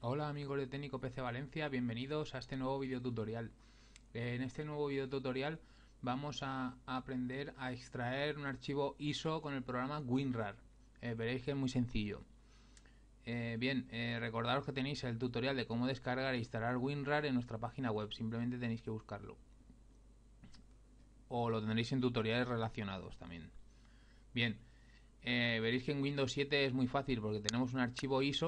Hola amigos de Técnico PC Valencia, bienvenidos a este nuevo video tutorial. En este nuevo video tutorial vamos a aprender a extraer un archivo ISO con el programa WinRAR. Veréis que es muy sencillo. Recordaros que tenéis el tutorial de cómo descargar e instalar WinRAR en nuestra página web, simplemente tenéis que buscarlo. O lo tendréis en tutoriales relacionados también. Bien, veréis que en Windows 7 es muy fácil porque tenemos un archivo ISO.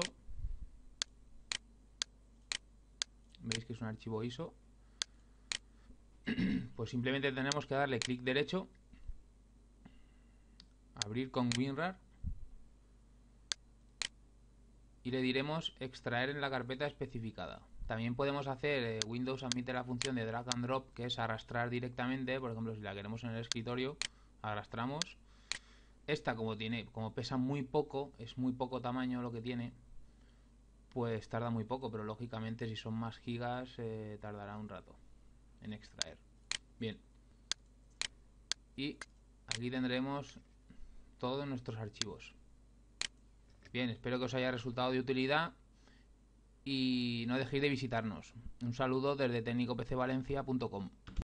Veis que es un archivo ISO. Pues simplemente tenemos que darle clic derecho, abrir con WinRAR y le diremos extraer en la carpeta especificada. También podemos hacer, Windows admite la función de drag and drop, que es arrastrar directamente. Por ejemplo, si la queremos en el escritorio, arrastramos. Esta, como pesa muy poco, es muy poco tamaño lo que tiene, pues tarda muy poco, pero lógicamente si son más gigas tardará un rato en extraer. Bien, y aquí tendremos todos nuestros archivos. Bien, espero que os haya resultado de utilidad y no dejéis de visitarnos. Un saludo desde tecnicopcvalencia.com.